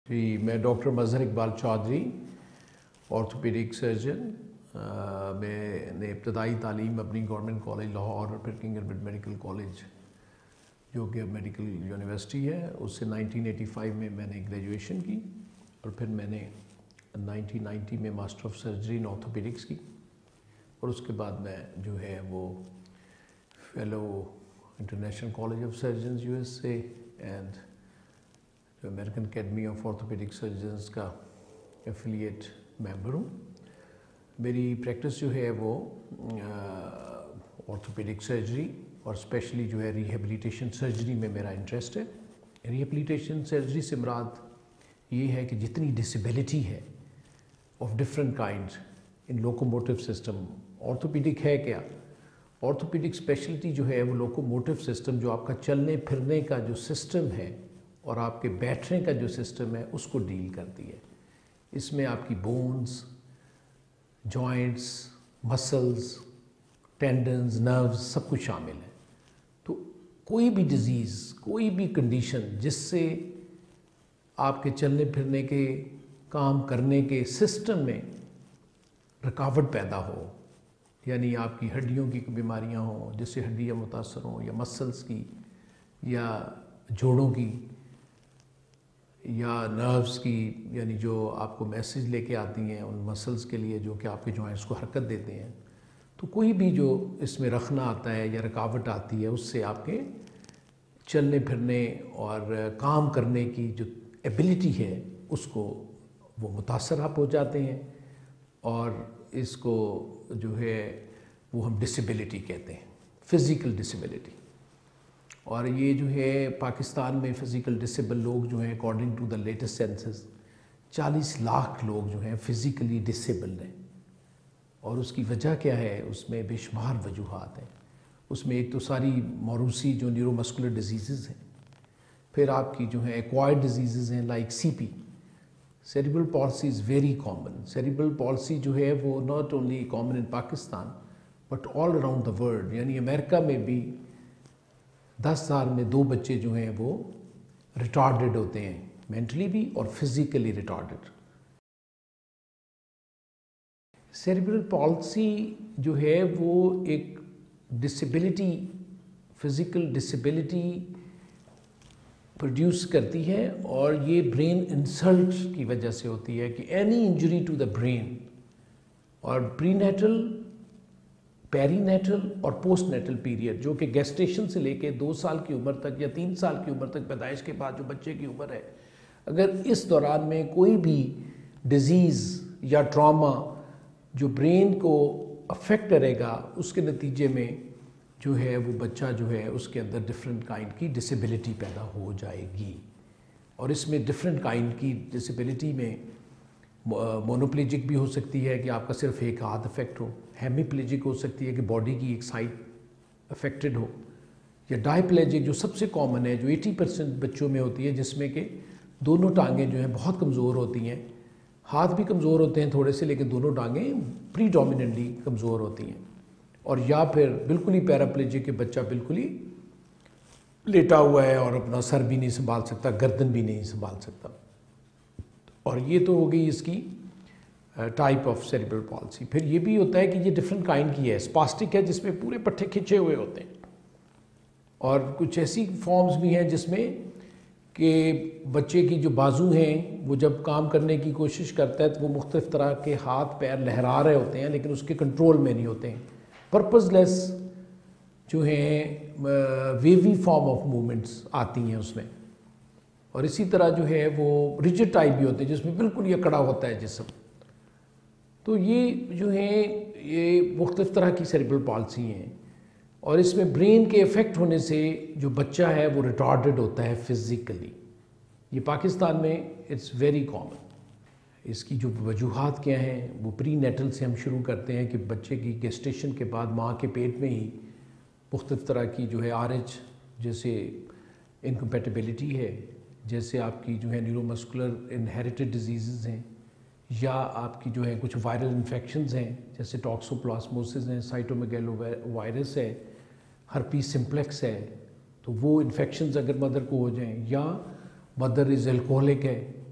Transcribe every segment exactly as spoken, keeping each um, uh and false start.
जी, मैं doctor Mazhar Iqbal Chaudhry, orthopaedic surgeon. मैंने इब्तदाई तालीम अपनी गवर्नमेंट कॉलेज लाहौर और फिर किंग एडवर्ड मेडिकल कॉलेज जो कि अब मेडिकल यूनिवर्सिटी है, उससे नाइनटीन एटी फाइव में मैंने ग्रेजुएशन की और फिर मैंने नाइनटीन नाइंटी में master of surgery in orthopaedics की और उसके बाद मैं जो है वो fellow international college of surgeons US से and American academy of orthopaedic surgeons का एफिलिएट मेंबर हूँ। मेरी प्रैक्टिस जो है वो ऑर्थोपेडिक सर्जरी और स्पेशली जो है रिहेबिलिटेशन सर्जरी में मेरा इंटरेस्ट है। रिहेबिलिटेशन सर्जरी से मुराद ये है कि जितनी डिसेबिलिटी है of different kind in locomotive system, orthopaedic है क्या? ऑर्थोपेडिक स्पेशलिटी जो है वो लोकोमोटिव सिस्टम, जो आपका चलने फिरने का जो सिस्टम है और आपके बैठने का जो सिस्टम है उसको डील करती है। इसमें आपकी bones, joints, muscles, tendons, nerves सब कुछ शामिल है। तो कोई भी डिज़ीज़, कोई भी कंडीशन जिससे आपके चलने फिरने के, काम करने के सिस्टम में रुकावट पैदा हो, यानी आपकी हड्डियों की बीमारियां हों जिससे हड्डियां मुतासर हों, या मसल्स की, या जोड़ों की, या नर्व्स की, यानी जो आपको मैसेज लेके आती हैं उन मसल्स के लिए जो कि आपके जॉइंट्स को हरकत देते हैं, तो कोई भी जो इसमें रखना आता है या रुकावट आती है उससे आपके चलने फिरने और काम करने की जो एबिलिटी है उसको वो मुतासर आप हो जाते हैं और इसको जो है वो हम डिसेबिलिटी कहते हैं, फ़िज़िकल डिसेबिलिटी। और ये जो है पाकिस्तान में फ़िज़िकल डिसेबल लोग जो हैं according to the latest census चालीस लाख लोग जो हैं फ़िज़िकली डिसेबल हैं। और उसकी वजह क्या है? उसमें बेशुमार वजूहात हैं। उसमें एक तो सारी मौरूसी जो न्यूरोमस्कुलर डिजीज़ हैं, फिर आपकी जो है एक्वायर्ड डिजीज़ हैं like CP. Cerebral palsy is very common. Cerebral palsy जो है वो not only common in Pakistan but all around the world. यानी अमेरिका में भी दस साल में दो बच्चे जो हैं वो रिटार्डेड होते हैं, मेंटली भी और फिज़िकली रिटार्डेड। सेरिब्रल पॉल्सी जो है वो एक डिसेबिलिटी, फिज़िकल डिसेबिलिटी प्रोड्यूस करती है और ये ब्रेन इंसल्ट की वजह से होती है कि any injury to the brain, और प्रीनेटल, पेरीनेटल और पोस्टनेटल पीरियड जो कि गेस्टेशन से लेके दो साल की उम्र तक या तीन साल की उम्र तक, पैदाइश के बाद जो बच्चे की उम्र है, अगर इस दौरान में कोई भी डिज़ीज़ या ट्रॉमा जो ब्रेन को अफेक्ट करेगा, उसके नतीजे में जो है वो बच्चा जो है उसके अंदर डिफरेंट काइंड की डिसेबिलिटी पैदा हो जाएगी। और इसमें डिफरेंट काइंड की डिसेबिलिटी में मोनोप्लेजिक भी हो सकती है कि आपका सिर्फ एक हाथ अफेक्ट हो, हेमीप्लेजिक हो सकती है कि बॉडी की एक साइड अफेक्टेड हो, या डायप्लेजिक जो सबसे कॉमन है, जो अस्सी परसेंट बच्चों में होती है, जिसमें कि दोनों टांगें जो हैं बहुत कमज़ोर होती हैं, हाथ भी कमज़ोर होते हैं थोड़े से, लेकिन दोनों टांगें प्रीडोमिनेंटली कमज़ोर होती हैं। और या फिर बिल्कुल ही पैराप्लेजिक के बच्चा बिल्कुल ही लेटा हुआ है और अपना सर भी नहीं संभाल सकता, गर्दन भी नहीं संभाल सकता। और ये तो हो गई इसकी टाइप ऑफ सेरिब्रल पॉल्सी। फिर ये भी होता है कि ये डिफरेंट काइंड की है। स्पास्टिक है जिसमें पूरे पट्टे खिंचे हुए होते हैं, और कुछ ऐसी फॉर्म्स भी हैं जिसमें कि बच्चे की जो बाजू हैं वो जब काम करने की कोशिश करता है तो वो मुख्तलिफ़ तरह के हाथ पैर लहरा रहे होते हैं लेकिन उसके कंट्रोल में नहीं होते हैं। पर्पसलेस जो हैं वेवी फॉर्म ऑफ मूवमेंट्स आती हैं उसमें। और इसी तरह जो है वो रिजिड टाइप भी होते हैं जिसमें बिल्कुल ये कड़ा होता है जिस्म। तो ये जो है ये मुख्तलिफ़ तरह की सेरिब्रल पॉल्सी हैं, और इसमें ब्रेन के इफ़ेक्ट होने से जो बच्चा है वो रिटार्डेड होता है फिज़िकली। ये पाकिस्तान में इट्स वेरी कॉमन। इसकी जो वजूहात क्या हैं वो प्री नेटल से हम शुरू करते हैं कि बच्चे की गेस्टेशन के बाद माँ के पेट में ही मुख्तलिफ़ तरह की जो है आर एच जैसे इनकम्पैटिबिलिटी है, जैसे आपकी जो है न्यूरोमस्कुलर इनहेरिटेड डिजीज़ हैं, या आपकी जो है कुछ वायरल इन्फेक्शंस हैं जैसे टॉक्सोप्लाज्मोसिस हैं, साइटोमेगेलो वायरस है, हर्पीस सिम्प्लेक्स है। तो वो इन्फेक्शंस अगर मदर को हो जाएं, या मदर इज़ एल्कोहलिक है,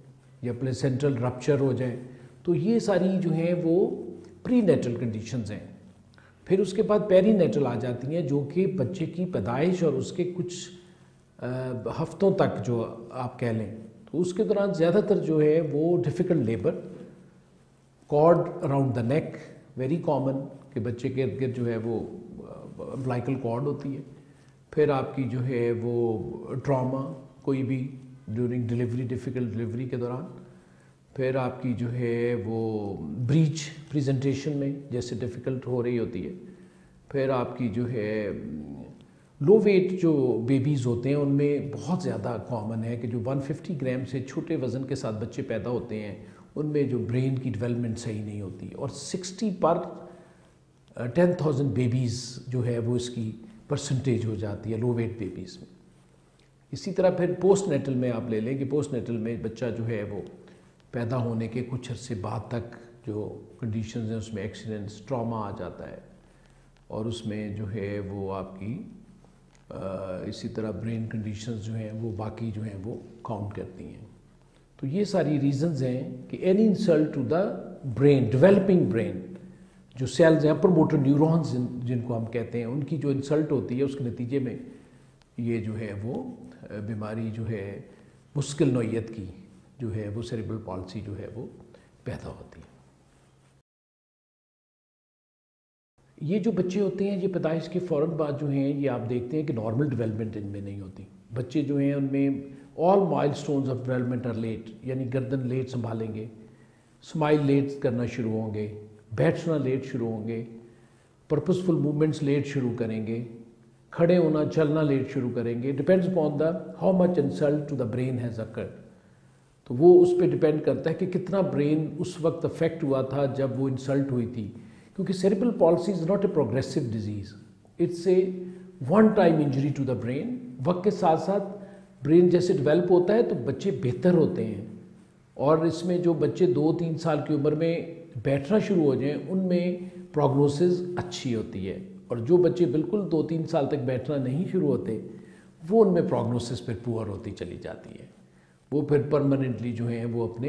या प्लेसेंटल रप्चर हो जाए, तो ये सारी जो हैं वो प्री नेटल कंडीशंस हैं। फिर उसके बाद पेरीनेटल आ जाती हैं, जो कि बच्चे की पैदाइश और उसके कुछ हफ्तों तक जो आप कह लें, तो उसके दौरान ज़्यादातर जो है वो difficult labour, cord around the neck very common, कि बच्चे के इर्द गिर्द जो है वो अम्बिलाइकल कॉर्ड होती है। फिर आपकी जो है वो ट्रॉमा कोई भी ड्यूरिंग डिलीवरी, डिफ़िकल्ट डिलीवरी के दौरान। फिर आपकी जो है वो ब्रीच प्रेजेंटेशन में जैसे डिफ़िकल्ट हो रही होती है। फिर आपकी जो है लो वेट जो बेबीज़ होते हैं उनमें बहुत ज़्यादा कॉमन है कि जो एक सौ पचास ग्राम से छोटे वज़न के साथ बच्चे पैदा होते हैं, उनमें जो ब्रेन की डेवलपमेंट सही नहीं होती, और साठ पर टेन थाउजेंड बेबीज़ जो है वो इसकी परसेंटेज हो जाती है लो वेट बेबीज़ में। इसी तरह फिर पोस्ट नेटल में आप ले लें कि पोस्ट नेटल में बच्चा जो है वो पैदा होने के कुछ अरसे बाद तक जो कंडीशंस हैं उसमें एक्सीडेंट्स, ट्रॉमा आ जाता है, और उसमें जो है वो आपकी आ, इसी तरह ब्रेन कंडीशंस जो हैं वो बाकी जो हैं वो काउंट करती हैं। तो ये सारी रीजंस हैं कि any insult to the brain, developing brain, जो सेल्स हैं प्रमोटर न्यूरॉन्स जिनको हम कहते हैं, उनकी जो इंसल्ट होती है उसके नतीजे में ये जो है वो बीमारी जो है मुश्किल नौइयत की जो है वो सेरेब्रल पॉल्सी जो है वो पैदा होती है। ये जो बच्चे होते हैं ये पैदाइश के फ़ौरन बाद जो हैं ये आप देखते हैं कि नॉर्मल डेवलपमेंट इनमें नहीं होती। बच्चे जो हैं उनमें all milestones of development are late, यानी गर्दन लेट संभालेंगे, स्माइल लेट करना शुरू होंगे, बैठना लेट शुरू होंगे, पर्पसफुल मूवमेंट्स लेट शुरू करेंगे, खड़े होना चलना लेट शुरू करेंगे। Depends upon the how much insult to the brain has occurred. तो वो उस पर डिपेंड करता है कि कितना ब्रेन उस वक्त अफेक्ट हुआ था जब वो इंसल्ट हुई थी, क्योंकि cerebral palsy is not a progressive disease, it's a one time injury to the brain. वक्त के साथ साथ ब्रेन जैसे डेवलप होता है तो बच्चे बेहतर होते हैं, और इसमें जो बच्चे दो तीन साल की उम्र में बैठना शुरू हो जाएं उनमें प्रोग्नोसिस अच्छी होती है, और जो बच्चे बिल्कुल दो तीन साल तक बैठना नहीं शुरू होते वो उनमें प्रोग्नोसिस फिर पुअर होती चली जाती है। वो फिर परमानेंटली जो हैं वो अपने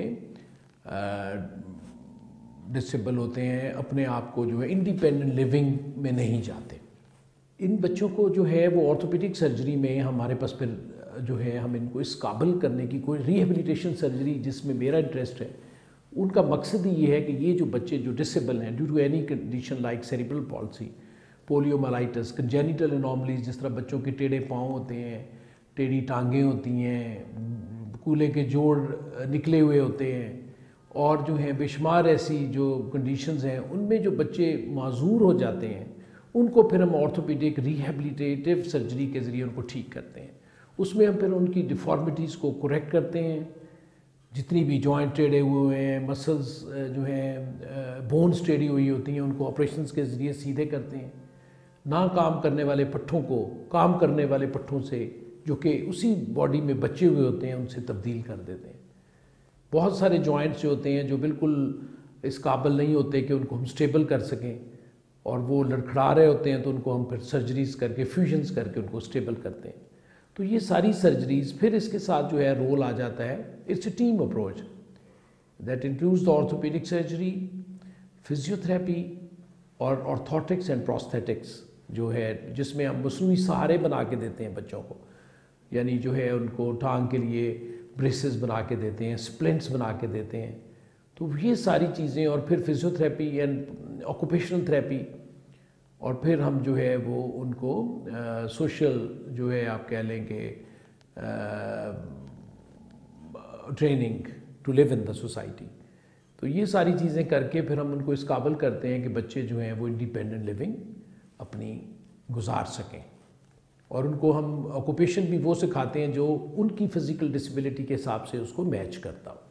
डिसेबल होते हैं, अपने आप को जो है इंडिपेंडेंट लिविंग में नहीं जाते। इन बच्चों को जो है वो ऑर्थोपेडिक सर्जरी में हमारे पास फिर जो है हम इनको इस काबिल करने की कोई रिहेबिलिटेशन सर्जरी जिसमें मेरा इंटरेस्ट है, उनका मकसद ही ये है कि ये जो बच्चे जो डिसेबल हैं due to any condition like cerebral palsy, poliomyelitis, congenital anomalies, जिस तरह बच्चों के टेढ़े पाँव होते हैं, टेढ़ी टांगें होती हैं, कूल्हे के जोड़ निकले हुए होते हैं, और जो है बेशुमार ऐसी जो कंडीशंस हैं उनमें जो बच्चे माजूर हो जाते हैं उनको फिर हम ऑर्थोपेडिक रिहेबिलिटेटिव सर्जरी के ज़रिए उनको ठीक करते हैं। उसमें हम फिर उनकी डिफ़ॉर्मिटीज़ को करेक्ट करते हैं, जितनी भी जॉइंट टेढ़े हुए हैं, मसल्स जो हैं बोन्स टेढ़ी हुई होती हैं, उनको ऑपरेशंस के ज़रिए सीधे करते हैं। ना काम करने वाले पट्ठों को काम करने वाले पट्ठों से जो कि उसी बॉडी में बचे हुए होते हैं उनसे तब्दील कर देते हैं। बहुत सारे जॉइंट्स जो होते हैं जो बिल्कुल इस काबिल नहीं होते कि उनको हम स्टेबल कर सकें, और वो लड़खड़ा रहे होते हैं, तो उनको हम फिर सर्जरीज़ करके फ्यूजन्स करके उनको स्टेबल करते हैं। तो ये सारी सर्जरीज़ फिर इसके साथ जो है रोल आ जाता है, it's a team approach that includes the orthopaedic surgery, physiotherapy और ऑर्थोटिक्स एंड प्रोस्थेटिक्स जो है, जिसमें हम मसनूई सहारे बना के देते हैं बच्चों को, यानी जो है उनको टांग के लिए ब्रेसेस बना के देते हैं, स्प्लिंट्स बना के देते हैं। तो ये सारी चीज़ें, और फिर फिजियोथेरेपी एंड ऑक्यूपेशनल थेरेपी, और फिर हम जो है वो उनको सोशल जो है आप कह लेंगे training to live in the society. तो ये सारी चीज़ें करके फिर हम उनको इस काबिल करते हैं कि बच्चे जो हैं वो इंडिपेंडेंट लिविंग अपनी गुजार सकें, और उनको हम ऑक्यूपेशन भी वो सिखाते हैं जो उनकी फ़िज़िकल डिसेबिलिटी के हिसाब से उसको मैच करता हो।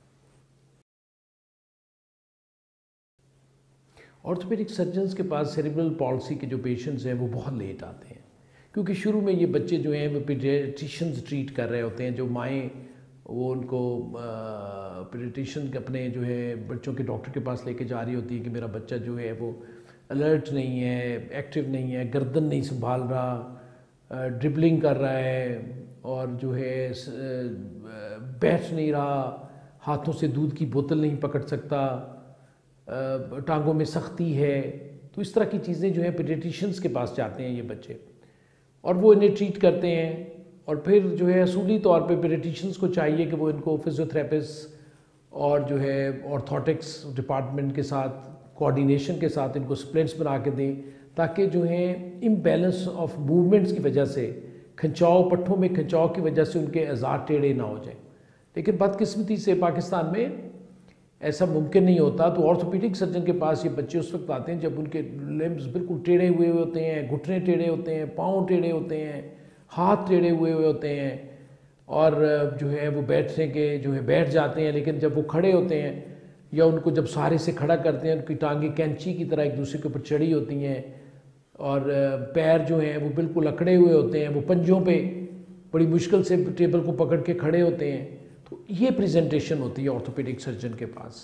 ऑर्थोपेडिक सर्जन्स के पास सेरेब्रल पॉल्सी के जो पेशेंट्स हैं वो बहुत लेट आते हैं, क्योंकि शुरू में ये बच्चे जो हैं वो पीडियाट्रिशियंस ट्रीट कर रहे होते हैं, जो माएँ वो उनको पीडियाट्रिशियन अपने जो है बच्चों के डॉक्टर के पास लेके जा रही होती है कि मेरा बच्चा जो है वो अलर्ट नहीं है, एक्टिव नहीं है, गर्दन नहीं संभाल रहा, ड्रिबलिंग कर रहा है, और जो है बैठ नहीं रहा, हाथों से दूध की बोतल नहीं पकड़ सकता, टांगों में सख्ती है। तो इस तरह की चीज़ें जो है पीडियाट्रिशियंस के पास जाते हैं ये बच्चे, और वो इन्हें ट्रीट करते हैं। और फिर जो है असूली तौर पे पीडियाट्रिशियंस को चाहिए कि वो इनको फिजियोथेरेपिस्ट और जो है ऑर्थोटिक्स डिपार्टमेंट के साथ कोऑर्डिनेशन के साथ इनको स्प्लिंट्स बना के दें, ताकि जो है इम्बैलेंस ऑफ मूवमेंट्स की वजह से, खिंचाव, पट्ठों में खिंचाव की वजह से उनके अज़ार टेढ़े ना हो जाएं। लेकिन बदकिस्मती से पाकिस्तान में ऐसा मुमकिन नहीं होता। तो ऑर्थोपेडिक सर्जन के पास ये बच्चे उस वक्त आते हैं जब उनके लिम्स बिल्कुल टेढ़े हुए होते हैं, घुटने टेढ़े होते हैं, पाँव टेढ़े होते हैं, हाथ टेढ़े हुए हुए होते हैं, और जो है वो बैठने के जो है बैठ जाते हैं, लेकिन जब वो खड़े होते हैं या उनको जब सहारे से खड़ा करते हैं, उनकी टांगें कैंची की तरह एक दूसरे के ऊपर चढ़ी होती हैं, और पैर जो हैं वो बिल्कुल अकड़े हुए होते हैं, वो पंजों पे बड़ी मुश्किल से टेबल को पकड़ के खड़े होते हैं। तो ये प्रेजेंटेशन होती है ऑर्थोपेडिक सर्जन के पास।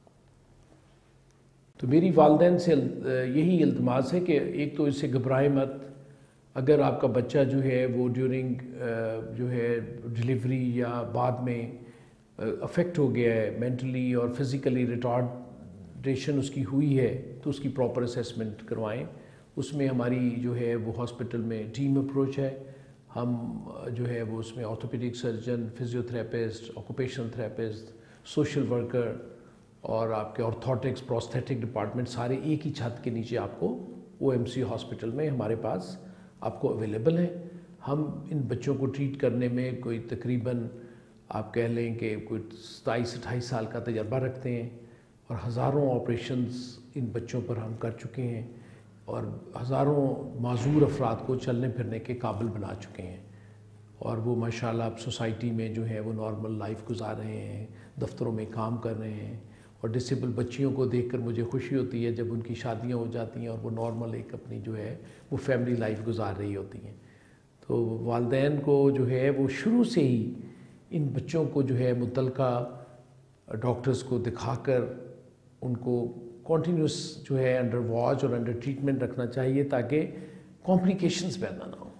तो मेरी वालिदैन से यही इल्तमास है कि एक तो इससे घबराए मत। अगर आपका बच्चा जो है वो ड्यूरिंग जो है डिलीवरी या बाद में अफेक्ट हो गया है, मेंटली और फिज़िकली रिटार्डेशन उसकी हुई है, तो उसकी प्रॉपर असेसमेंट करवाएं। उसमें हमारी जो है वो हॉस्पिटल में टीम अप्रोच है। हम जो है वो उसमें orthopaedic surgeon, physiotherapist, occupational therapist, social worker और आपके ऑर्थोटिक्स, प्रोस्थेटिक डिपार्टमेंट सारे एक ही छत के नीचे आपको ओएमसी हॉस्पिटल में हमारे पास आपको अवेलेबल है। हम इन बच्चों को ट्रीट करने में कोई तकरीबन आप कह लें कि कोई सताईस अट्ठाईस साल का तजर्बा रखते हैं, और हज़ारों ऑपरेशंस इन बच्चों पर हम कर चुके हैं, और हज़ारों माजूर अफराद को चलने फिरने के काबिल बना चुके हैं। और वो माशाल्लाह अब सोसाइटी में जो है वो नॉर्मल लाइफ गुजार रहे हैं, दफ्तरों में काम कर रहे हैं। और डिसेबल बच्चियों को देखकर मुझे खुशी होती है जब उनकी शादियां हो जाती हैं और वो नॉर्मल एक अपनी जो है वो फैमिली लाइफ गुजार रही होती हैं। तो वालिदैन को जो है वो शुरू से ही इन बच्चों को जो है मुतल्लिका डॉक्टर्स को दिखाकर उनको कॉन्टीन्यूस जो है अंडर वॉच और अंडर ट्रीटमेंट रखना चाहिए, ताकि कॉम्प्लिकेशंस पैदा ना हो।